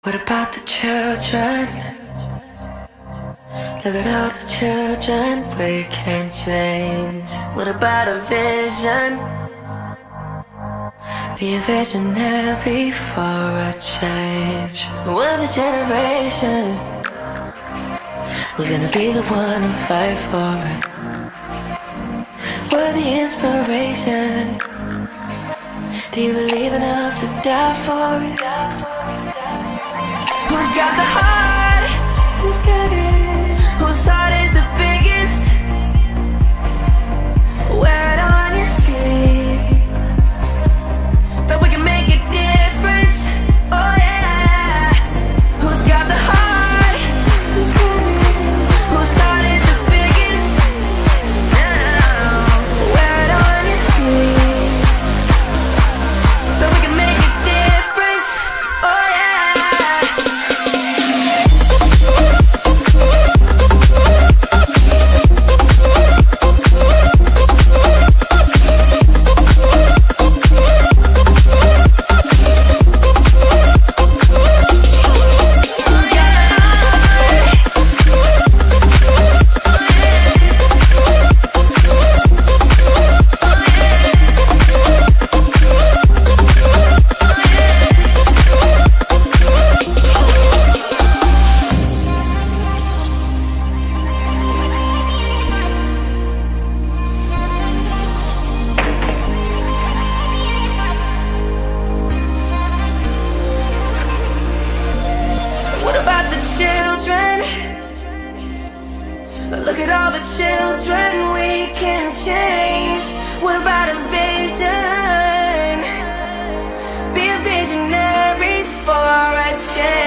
What about the children? Look at all the children we can change. What about a vision? Be a visionary for a change. We're the generation who's gonna be the one to fight for it. We're the inspiration. Do you believe enough to die for it? Who's got the heart? Who's got it? Whose heart is the biggest? Wear it on your sleeve. But we can make a difference. Oh yeah. Who's got the heart? Who's got it? Whose heart is the biggest? Now, wear it on your sleeve. But we can make a difference. Oh yeah. Look at all the children we can change. What about a vision? Be a visionary for a change.